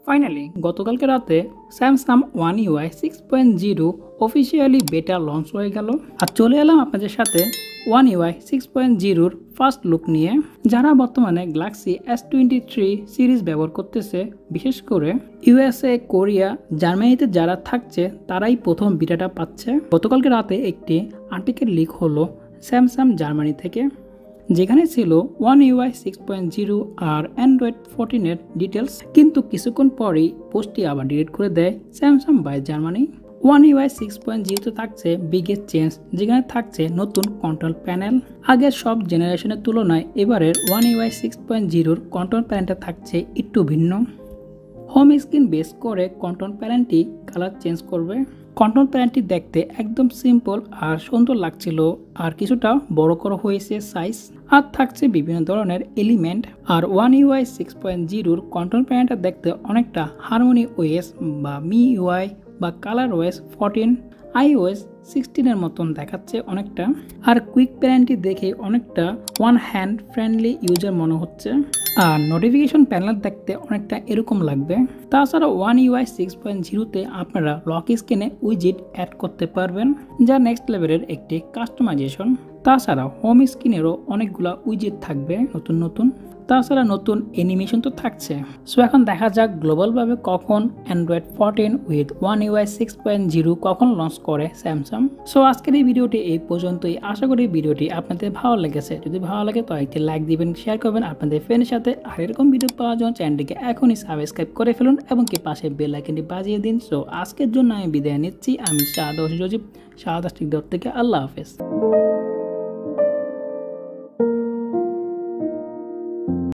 Finally গতকালকে রাতে Samsung OneUI 6.0 officially beta launch হয়ে গেল আর চলে এলাম আপনাদের সাথে OneUI 6.0 ফার্স্ট লুক নিয়ে। যারা বর্তমানে গ্যালাক্সি S23 সিরিজ ব্যবহার করতেছে, বিশেষ করে USA, কোরিয়া, জার্মানিতে যারা থাকছে তারাই প্রথম বিটাটা পাচ্ছে। গতকালকে রাতে একটি আর্টিকেল লিক হলো স্যামসাং জার্মানি থেকে, যেখানে ছিল OneUI 6.0 আর Android 14 এর ডিটেলস, কিন্তু কিছুক্ষণ পরেই পোস্টটি আবার ডিলিট করে দেয় স্যামসাং বাই জার্মানি। OneUI 6.0 তে থাকছে বিগেস্ট চেঞ্জ, যেখানে থাকছে নতুন কন্ট্রোল প্যানেল। আগের সব জেনারেশনের তুলনায় এবারের OneUI 6.0 কন্ট্রোল প্যানেলটা থাকছে একটু ভিন্ন। হোম স্ক্রিন বেস করে কন্ট্রোল প্যানেলটি কালার চেঞ্জ করবে। কন্ট্রোল প্যানেলটি দেখতে একদম সিম্পল আর সুন্দর লাগছিল, আর কিছুটা বড় করা হয়েছে সাইজ, আর থাকছে বিভিন্ন ধরনের এলিমেন্ট। আর OneUI 6.0 কন্ট্রোল প্যানেলটা দেখতে অনেকটা হারমোনি ওএস বা MIUI বা ColorOS 14, iOS 16 এর মতন দেখাচ্ছে অনেকটা। আর কুইক প্যানেলটি দেখে অনেকটা ওয়ান হ্যান্ড ফ্রেন্ডলি ইউজার মনে হচ্ছে, আর নোটিফিকেশন প্যানেল দেখতে অনেকটা এরকম লাগবে। তাছাড়া OneUI 6.0 তে আপনারা লক স্ক্রিনে উইজেট অ্যাড করতে পারবেন, যা নেক্সট লেভেলের একটি কাস্টমাইজেশন। তাছাড়া হোম স্ক্রিনেরও অনেকগুলা উইজেট থাকবে নতুন নতুন, তাছাড়া নতুন অ্যানিমেশন তো থাকছে। সো এখন দেখা যাক গ্লোবালভাবে কখন Android 14 উইথ OneUI 6.0 কখন লঞ্চ করে স্যামসাং। সো আজকের এই ভিডিওটি এই পর্যন্তই। আশা করি ভিডিওটি আপনাদের ভালো লেগেছে। যদি ভালো লাগে তো একটি লাইক দিবেন, শেয়ার করবেন আপনাদের ফ্রেন্ডের সাথে। আর এরকম ভিডিও পাওয়ার জন্য চ্যানেলটিকে এখনই সাবস্ক্রাইব করে ফেলুন এবং কি পাশে বেল আইকনটি বাজিয়ে দিন। সো আজকের জন্য আমি বিদায় নিচ্ছি। আমি শাহাদ থেকে। আল্লাহ হাফেজ।